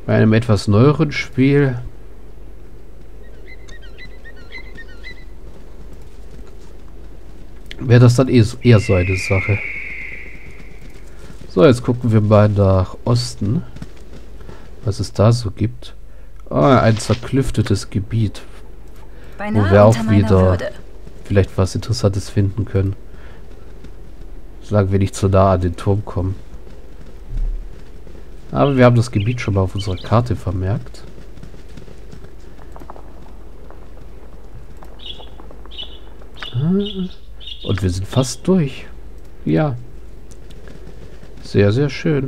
Bei einem etwas neueren Spiel wäre das dann eher so eine Sache. So, jetzt gucken wir mal nach Osten, was es da so gibt. Ah, ein zerklüftetes Gebiet, wo wir auch wieder vielleicht was Interessantes finden können. Solange wir nicht zu nah an den Turm kommen. Aber wir haben das Gebiet schon mal auf unserer Karte vermerkt. Und wir sind fast durch. Ja. Sehr, sehr schön.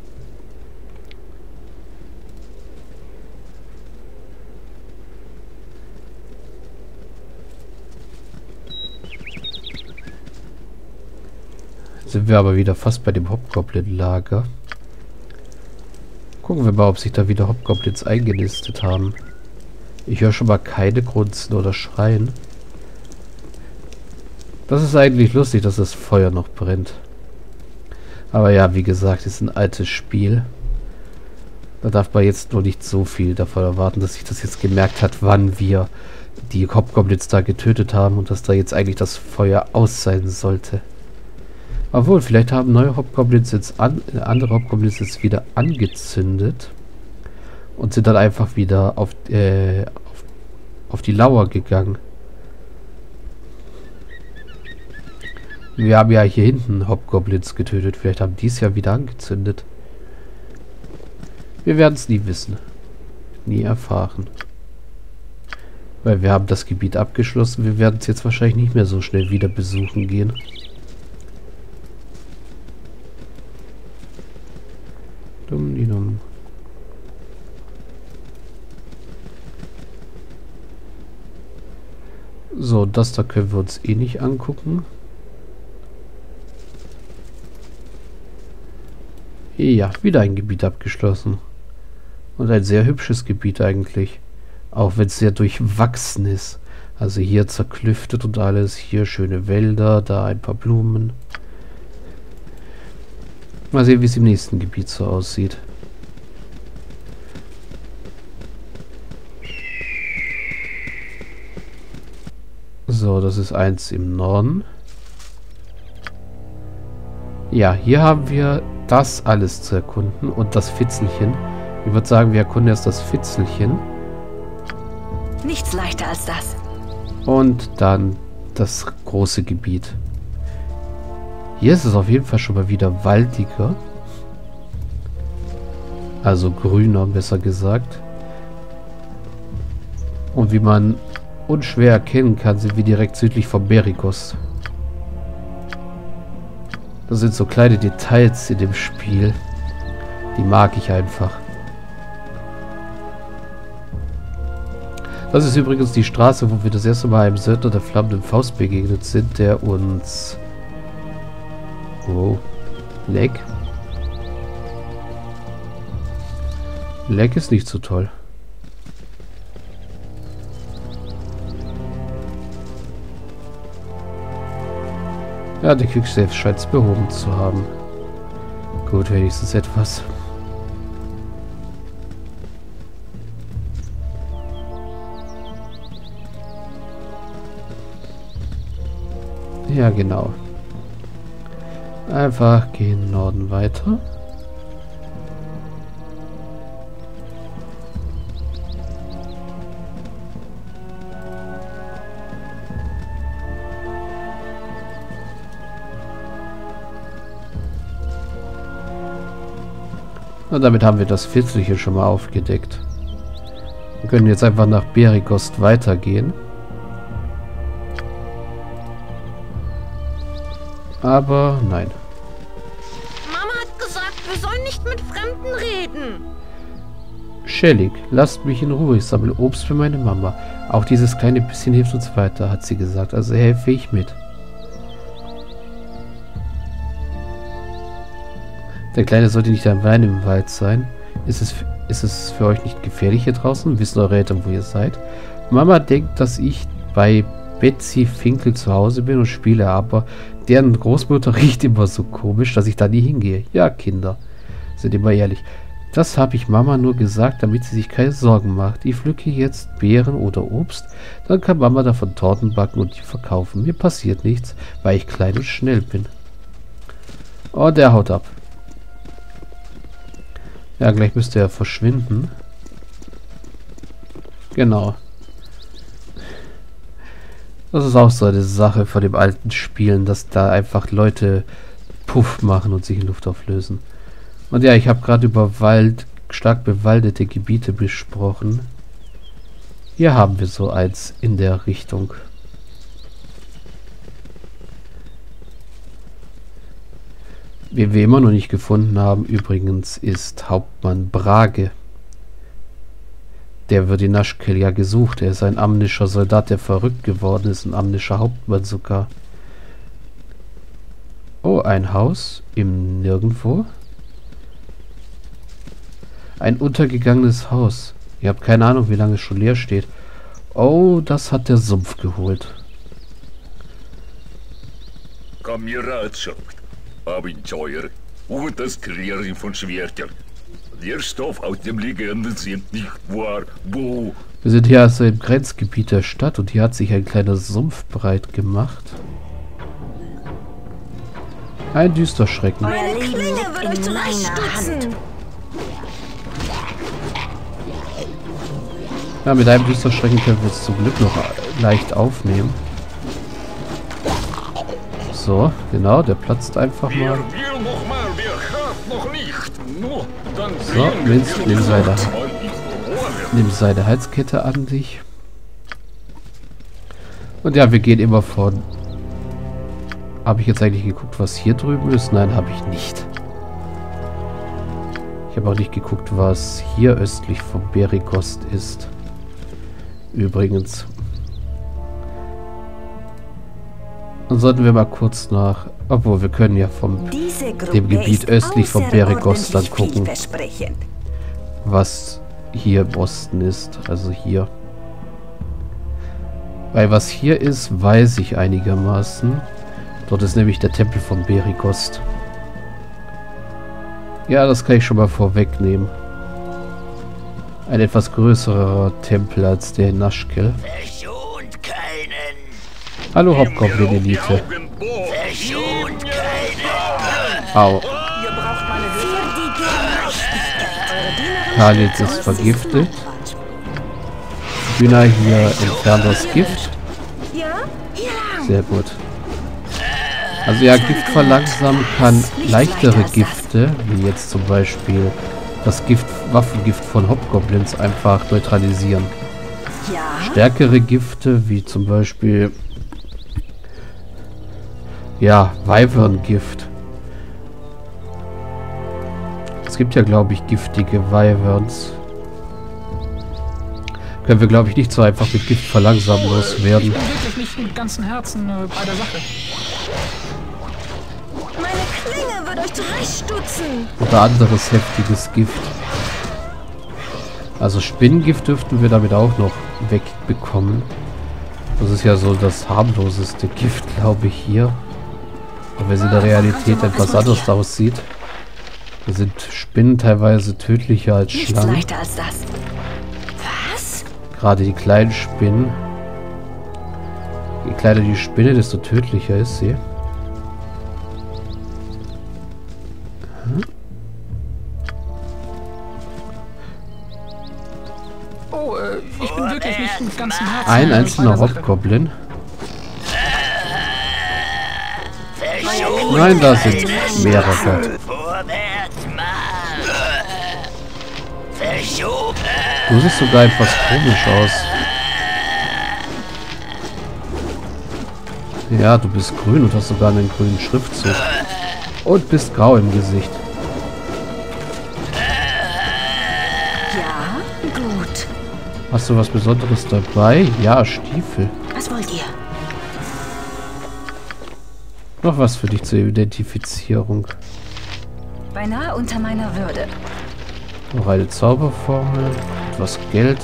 Sind wir aber wieder fast bei dem Hobgoblin-Lager. Gucken wir mal, ob sich da wieder Hobgoblins eingenistet haben. Ich höre schon mal keine grunzen oder schreien. Das ist eigentlich lustig, dass das Feuer noch brennt. Aber ja, wie gesagt, ist ein altes Spiel. Da darf man jetzt nur nicht so viel davon erwarten, dass sich das jetzt gemerkt hat, wann wir die Hobgoblins da getötet haben und dass da jetzt eigentlich das Feuer aus sein sollte. Obwohl, vielleicht haben neue Hobgoblins jetzt andere Hobgoblins jetzt wieder angezündet und sind dann einfach wieder auf die Lauer gegangen. Wir haben ja hier hinten Hobgoblins getötet. Vielleicht haben die es ja wieder angezündet. Wir werden es nie wissen. Nie erfahren. Weil wir haben das Gebiet abgeschlossen. Wir werden es jetzt wahrscheinlich nicht mehr so schnell wieder besuchen gehen. Dumm. So, das da können wir uns eh nicht angucken. Ja, wieder ein Gebiet abgeschlossen. Und ein sehr hübsches Gebiet eigentlich. Auch wenn es sehr durchwachsen ist. Also hier zerklüftet und alles. Hier schöne Wälder, da ein paar Blumen. Mal sehen, wie es im nächsten Gebiet so aussieht. So, das ist eins im Norden. Ja, hier haben wir das alles zu erkunden und das Fitzelchen. Ich würde sagen, wir erkunden erst das Fitzelchen. Nichts leichter als das. Und dann das große Gebiet. Hier ist es auf jeden Fall schon mal wieder waldiger. Also grüner, besser gesagt. Und wie man unschwer erkennen kann, sind wir direkt südlich von Berikos. Das sind so kleine Details in dem Spiel. Die mag ich einfach. Das ist übrigens die Straße, wo wir das erste Mal einem Söldner der flammenden Faust begegnet sind, der uns... Oh. Leck. Leck ist nicht so toll. Ja, der Quicksave scheint es behoben zu haben. Gut, wenigstens etwas. Ja, genau. Einfach gehen Norden weiter. Und damit haben wir das Fitzelchen schon mal aufgedeckt. Wir können jetzt einfach nach Berikos weitergehen. Aber nein. Mama hat gesagt, wir sollen nicht mit Fremden reden. Schellig, lasst mich in Ruhe. Ich sammle Obst für meine Mama. Auch dieses kleine bisschen hilft uns weiter, hat sie gesagt. Also helfe ich mit. Der Kleine sollte nicht allein im Wald sein. Ist es für euch nicht gefährlich hier draußen? Wissen eure Eltern, wo ihr seid? Mama denkt, dass ich bei Betsy Finkel zu Hause bin und spiele, aber deren Großmutter riecht immer so komisch, dass ich da nie hingehe. Ja, Kinder, sind immer ehrlich. Das habe ich Mama nur gesagt, damit sie sich keine Sorgen macht. Ich pflücke jetzt Beeren oder Obst, dann kann Mama davon Torten backen und die verkaufen. Mir passiert nichts, weil ich klein und schnell bin. Oh, der haut ab. Ja, gleich müsste er verschwinden. Genau. Das ist auch so eine Sache von dem alten Spielen, dass da einfach Leute Puff machen und sich in Luft auflösen. Und ja, ich habe gerade über stark bewaldete Gebiete besprochen. Hier haben wir so eins in der Richtung. Wen wir immer noch nicht gefunden haben, übrigens, ist Hauptmann Brage. Der wird in Naschkel ja gesucht. Er ist ein amnischer Soldat, der verrückt geworden ist. Ein amnischer Hauptmann sogar. Oh, ein Haus im Nirgendwo. Ein untergegangenes Haus. Ihr habt keine Ahnung, wie lange es schon leer steht. Oh, das hat der Sumpf geholt. Kameradschaft, Abenteuer und das Kreieren von Schwertern. Der Stoff aus dem Legenden sind nicht wahr, wo... Wir sind hier also im Grenzgebiet der Stadt und hier hat sich ein kleiner Sumpf breit gemacht. Ein Düsterschrecken. Meine Klinge wird euch zurechtstutzen. Ja, mit einem Düsterschrecken können wir es zum Glück noch leicht aufnehmen. So, genau, der platzt einfach mal. So, nimm seine Halskette an dich. Und ja, wir gehen immer von... Habe ich jetzt eigentlich geguckt, was hier drüben ist? Nein, habe ich nicht. Ich habe auch nicht geguckt, was hier östlich vom Beregost ist. Übrigens. Dann sollten wir mal kurz nach... Obwohl, wir können ja vom dem Gebiet östlich vom Beregost dann gucken, was hier im Osten ist. Also hier. Weil was hier ist, weiß ich einigermaßen. Dort ist nämlich der Tempel von Beregost. Ja, das kann ich schon mal vorwegnehmen. Ein etwas größerer Tempel als der in Naschkel. Hallo Hobgoblin-Elite. Au. Khalid ist vergiftet. Güna hier entfernt das Gift. Sehr gut. Also ja, Gift verlangsamen kann leichtere Gifte, wie jetzt zum Beispiel das Waffengift von Hobgoblins einfach neutralisieren. Stärkere Gifte, wie zum Beispiel ja, Wyvern-Gift. Es gibt ja, glaube ich, giftige Wyverns. Können wir, glaube ich, nicht so einfach mit Gift verlangsamen loswerden. Ich bin wirklich nicht mit ganzem Herzen bei der Sache. Meine Klinge wird euch zurechtstutzen. Oder anderes heftiges Gift. Also Spinnengift dürften wir damit auch noch wegbekommen. Das ist ja so das harmloseste Gift, glaube ich, hier. Auch wenn es in der Realität etwas anders aussieht. Hier sind Spinnen teilweise tödlicher als Schlangen. Leichter als das. Was? Gerade die kleinen Spinnen. Je kleiner die Spinne, desto tödlicher ist sie. Oh, ich bin wirklich nicht mit ganzem Herzen Ein einzelner bei der Sache. Hobgoblin. Nein, da sind mehrere. Du siehst sogar etwas komisch aus. Ja, du bist grün und hast sogar einen grünen Schriftzug. Und bist grau im Gesicht. Ja, gut. Hast du was Besonderes dabei? Ja, Stiefel. Was wollt ihr? Noch was für dich zur Identifizierung. Beinahe unter meiner Würde. Noch eine Zauberformel. Etwas Geld.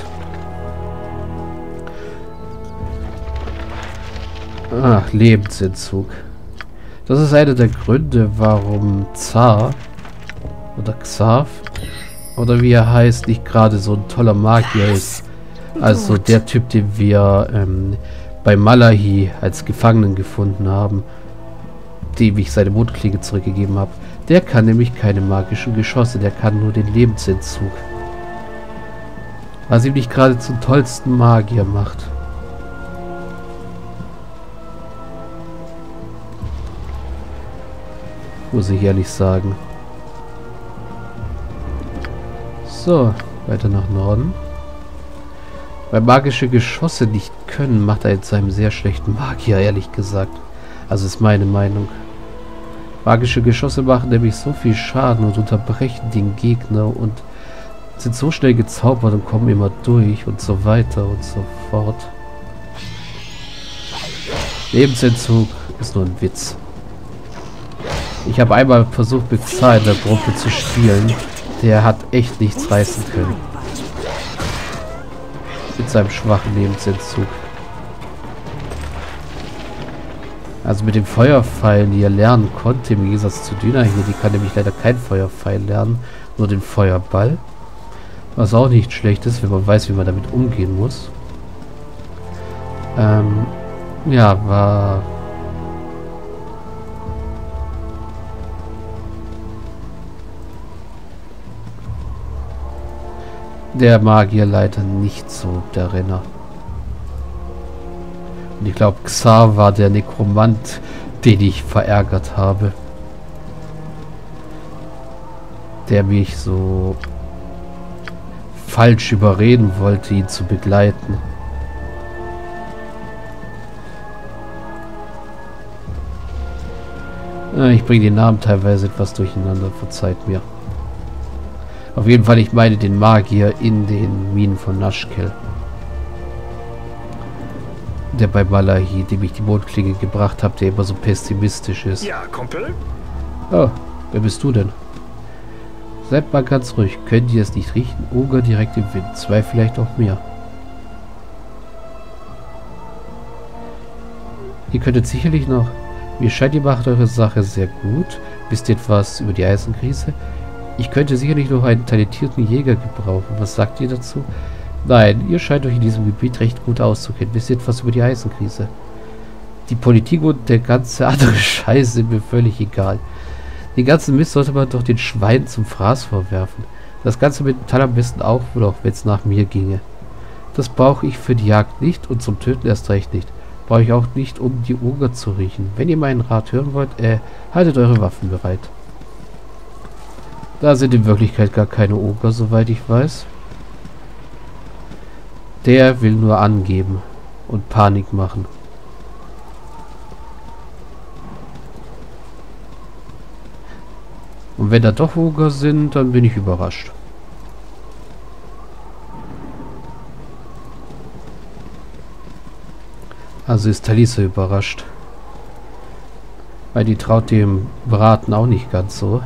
Ach, Lebensentzug. Das ist einer der Gründe, warum Zar oder Xav oder wie er heißt, nicht gerade so ein toller Magier ist. Also der Typ, den wir bei Malachi als Gefangenen gefunden haben, dem ich seine Mondklinge zurückgegeben habe. Der kann nämlich keine magischen Geschosse, der kann nur den Lebensentzug. Was ihm nicht gerade zum tollsten Magier macht. Muss ich ehrlich sagen. So, weiter nach Norden. Weil magische Geschosse nicht können, macht er jetzt einen sehr schlechten Magier, ehrlich gesagt. Also ist meine Meinung. Magische Geschosse machen nämlich so viel Schaden und unterbrechen den Gegner und sind so schnell gezaubert und kommen immer durch und so weiter und so fort. Lebensentzug ist nur ein Witz. Ich habe einmal versucht, mit Xar in der Gruppe zu spielen. Der hat echt nichts reißen können. Mit seinem schwachen Lebensentzug. Also mit den Feuerpfeilen, die er lernen konnte, im Gegensatz zu Dina hier, die kann nämlich leider kein Feuerpfeil lernen, nur den Feuerball. Was auch nicht schlecht ist, wenn man weiß, wie man damit umgehen muss. Ja, war... der Magierleiter nicht so der Renner. Und ich glaube, Xar war der Nekromant, den ich verärgert habe. Der mich so falsch überreden wollte, ihn zu begleiten. Ich bringe die Namen teilweise etwas durcheinander, verzeiht mir. Auf jeden Fall, ich meine den Magier in den Minen von Nashkel. Der bei Malachi, dem ich die Mondklinge gebracht habe, der immer so pessimistisch ist. Ja, Kumpel? Oh, wer bist du denn? Seid mal ganz ruhig. Könnt ihr es nicht riechen? Oger direkt im Wind. Zwei vielleicht auch mehr. Ihr könntet sicherlich noch... Mir scheint, ihr macht eure Sache sehr gut. Wisst ihr etwas über die Eisenkrise? Ich könnte sicherlich noch einen talentierten Jäger gebrauchen. Was sagt ihr dazu? Nein, ihr scheint euch in diesem Gebiet recht gut auszukennen. Wisst ihr etwas über die Eisenkrise? Die Politik und der ganze andere Scheiß sind mir völlig egal. Den ganzen Mist sollte man doch den Schweinen zum Fraß vorwerfen. Das Ganze mit Metall am besten auch, wohl auch, wenn es nach mir ginge. Das brauche ich für die Jagd nicht und zum Töten erst recht nicht. Brauche ich auch nicht, um die Oger zu riechen. Wenn ihr meinen Rat hören wollt, haltet eure Waffen bereit. Da sind in Wirklichkeit gar keine Oger, soweit ich weiß. Der will nur angeben und Panik machen. Und wenn da doch Oger sind, dann bin ich überrascht. Also ist Talisa überrascht. Weil die traut dem Braten auch nicht ganz so.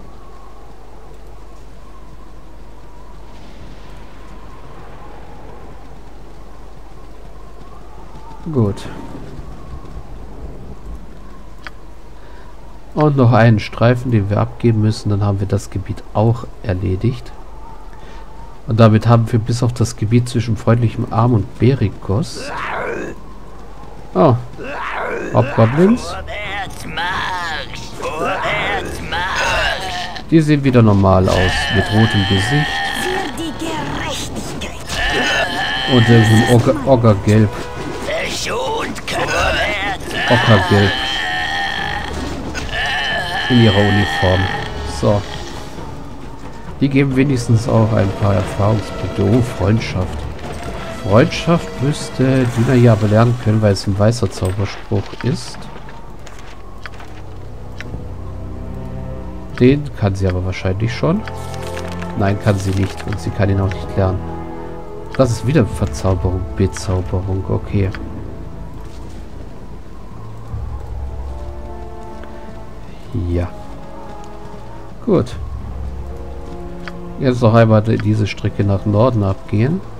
Gut. Und noch einen Streifen, den wir abgeben müssen. Dann haben wir das Gebiet auch erledigt. Und damit haben wir bis auf das Gebiet zwischen freundlichem Arm und Berikos. Oh. Hobgoblins. Die sehen wieder normal aus. Mit rotem Gesicht. Und irgendein Ockergelb. Ockergelb. In ihrer Uniform. So. Die geben wenigstens auch ein paar Erfahrungspunkte. Oh, Freundschaft. Freundschaft müsste Dina ja aber lernen können, weil es ein weißer Zauberspruch ist. Den kann sie aber wahrscheinlich schon. Nein, kann sie nicht. Und sie kann ihn auch nicht lernen. Das ist wieder Verzauberung. Bezauberung. Okay. Ja. Gut. Jetzt noch einmal diese Strecke nach Norden abgehen.